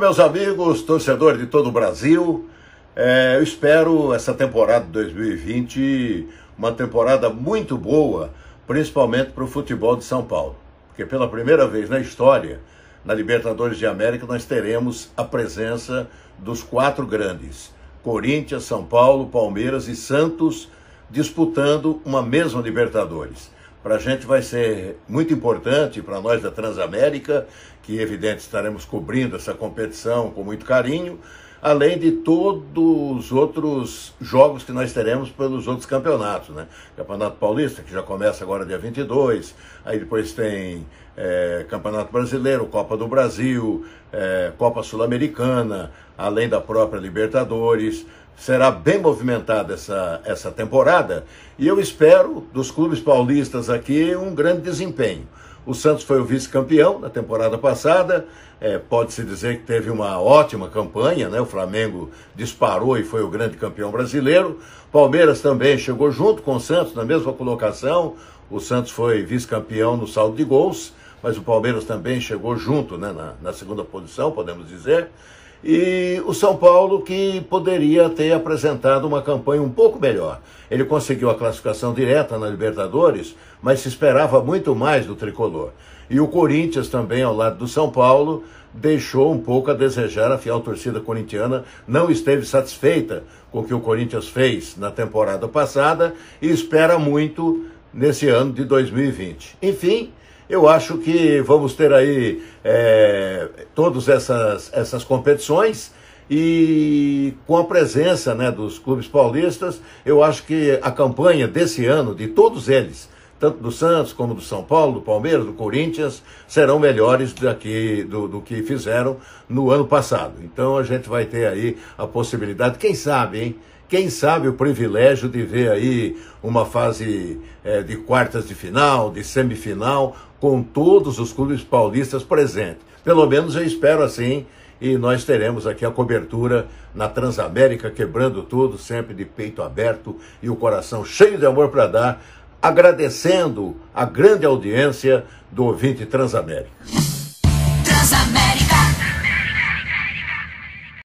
meus amigos, torcedores de todo o Brasil, eu espero essa temporada de 2020 uma temporada muito boa, principalmente para o futebol de São Paulo. Porque pela primeira vez na história, na Libertadores de América, nós teremos a presença dos quatro grandes: Corinthians, São Paulo, Palmeiras e Santos, disputando uma mesma Libertadores. Para a gente vai ser muito importante, para nós da Transamérica, que evidente estaremos cobrindo essa competição com muito carinho, além de todos os outros jogos que nós teremos pelos outros campeonatos, né? Campeonato Paulista, que já começa agora dia 22, aí depois tem Campeonato Brasileiro, Copa do Brasil, Copa Sul-Americana, além da própria Libertadores. Será bem movimentada essa temporada e eu espero dos clubes paulistas aqui um grande desempenho. O Santos foi o vice-campeão na temporada passada, pode-se dizer que teve uma ótima campanha, né? O Flamengo disparou e foi o grande campeão brasileiro. Palmeiras também chegou junto com o Santos na mesma colocação. O Santos foi vice-campeão no saldo de gols, mas o Palmeiras também chegou junto, né? na segunda posição, podemos dizer. E o São Paulo, que poderia ter apresentado uma campanha um pouco melhor. Ele conseguiu a classificação direta na Libertadores, mas se esperava muito mais do tricolor. E o Corinthians também, ao lado do São Paulo, deixou um pouco a desejar. A fiel torcida corintiana não esteve satisfeita com o que o Corinthians fez na temporada passada e espera muito nesse ano de 2020. Enfim, eu acho que vamos ter aí todas essas competições e com a presença, né, dos clubes paulistas, eu acho que a campanha desse ano, de todos eles, tanto do Santos como do São Paulo, do Palmeiras, do Corinthians, serão melhores do que fizeram no ano passado. Então a gente vai ter aí a possibilidade, quem sabe, hein? Quem sabe o privilégio de ver aí uma fase de quartas de final, de semifinal, com todos os clubes paulistas presentes. Pelo menos eu espero assim, e nós teremos aqui a cobertura na Transamérica, quebrando tudo, sempre de peito aberto e o coração cheio de amor para dar, agradecendo a grande audiência do ouvinte Transamérica.